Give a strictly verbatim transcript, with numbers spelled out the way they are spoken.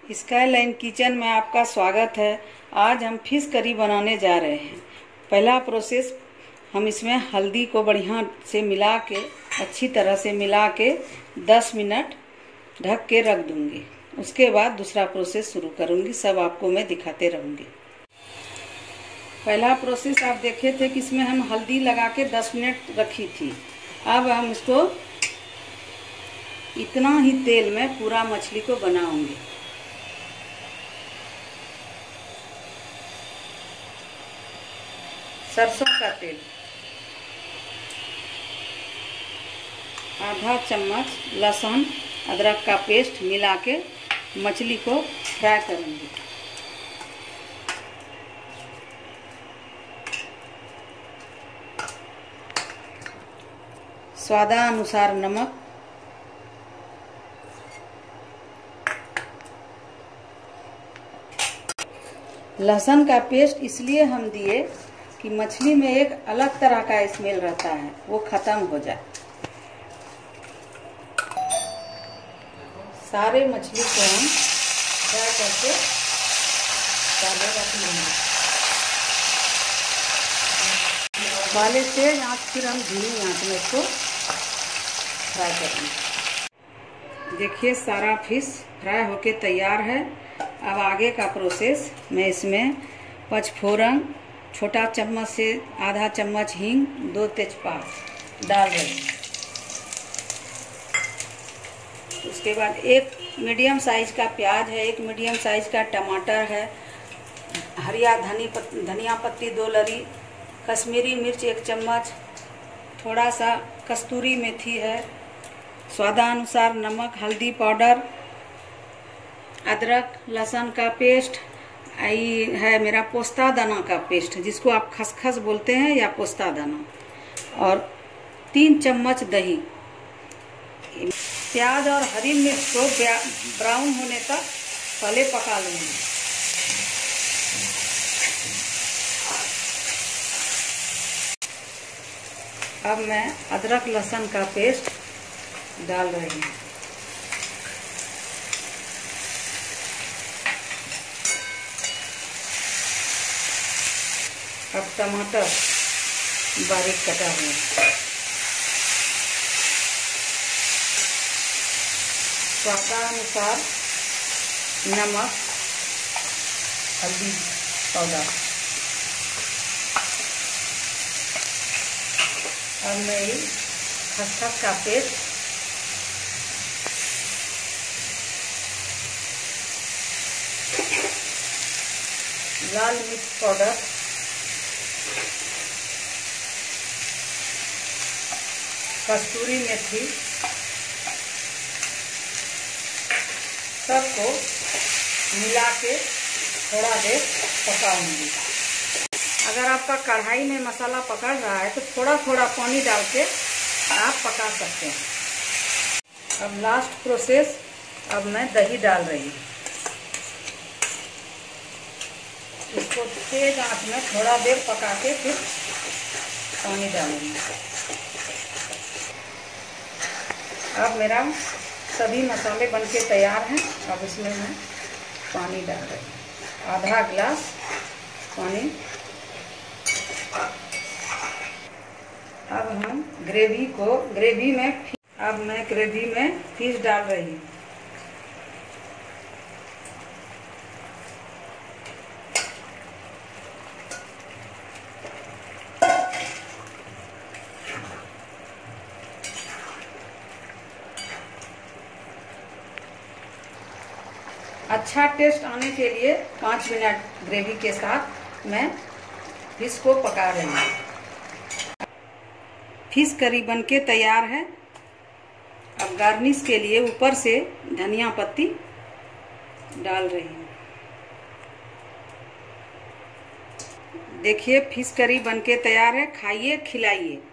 Skyline kitchen में आपका स्वागत है। आज हम फिश करी बनाने जा रहे हैं। पहला प्रोसेस, हम इसमें हल्दी को बढ़िया से मिला के अच्छी तरह से मिला के दस मिनट ढक के रख दूंगी। उसके बाद दूसरा प्रोसेस शुरू करूंगी, सब आपको मैं दिखाते रहूंगी। पहला प्रोसेस आप देखे थे कि इसमें हम हल्दी लगा के दस मिनट रखी थी। अब हम इसको इतना ही तेल में पूरा मछली को बनाऊंगी। सरसों का तेल, आधा चम्मच लहसुन अदरक का पेस्ट मिला के मछली को फ्राई करूंगी। स्वादानुसार नमक, लहसुन का पेस्ट इसलिए हम दिए कि मछली में एक अलग तरह का स्मेल रहता है, वो खत्म हो जाए। सारे मछली को हम फ्राई करके डाले रख लेंगे। वाले तेज आंच, फिर हम धीमी आंच में इसको फ्राई करेंगे। देखिए सारा फिश फ्राई होके तैयार है। अब आगे का प्रोसेस, मैं इसमें पचफोरन, छोटा चम्मच से आधा चम्मच हींग, दो तेजपात डाल रही हूँ। उसके बाद एक मीडियम साइज का प्याज है, एक मीडियम साइज का टमाटर है, हरिया धनी पत, धनिया पत्ती दो लरी, कश्मीरी मिर्च एक चम्मच, थोड़ा सा कस्तूरी मेथी है, स्वादानुसार नमक, हल्दी पाउडर, अदरक लहसुन का पेस्ट, आई है मेरा पोस्ता दाना का पेस्ट, जिसको आप खसखस बोलते हैं या पोस्ता दाना, और तीन चम्मच दही। प्याज और हरी मिर्च को ब्राउन होने तक पहले पका लूंगी। अब मैं अदरक लहसुन का पेस्ट डाल रही हूँ। अब टमाटर बारीक कटा हुआ, स्वादानुसार नमक, हल्दी पाउडर। अब मैं खसखस का पेस्ट, लाल मिर्च पाउडर, कस्तूरी मेथी, सबको मिला के थोड़ा देर पकाऊंगी। अगर आपका कढ़ाई में मसाला पकड़ रहा है तो थोड़ा थोड़ा पानी डाल के आप पका सकते हैं। अब लास्ट प्रोसेस, अब मैं दही डाल रही हूँ। इसको तेज आंच में थोड़ा देर पका के फिर पानी डालूंगी। अब मेरा सभी मसाले बनके तैयार हैं। अब इसमें मैं पानी डाल रही हूँ, आधा गिलास पानी। अब हम ग्रेवी को ग्रेवी में अब मैं ग्रेवी में फिश डाल रही हूँ। अच्छा टेस्ट आने के लिए पाँच मिनट ग्रेवी के साथ मैं फिश को पका रही हूँ। फिश करी बनके तैयार है। अब गार्निश के लिए ऊपर से धनिया पत्ती डाल रही हूँ। देखिए फिश करी बनके तैयार है। खाइए, खिलाइए।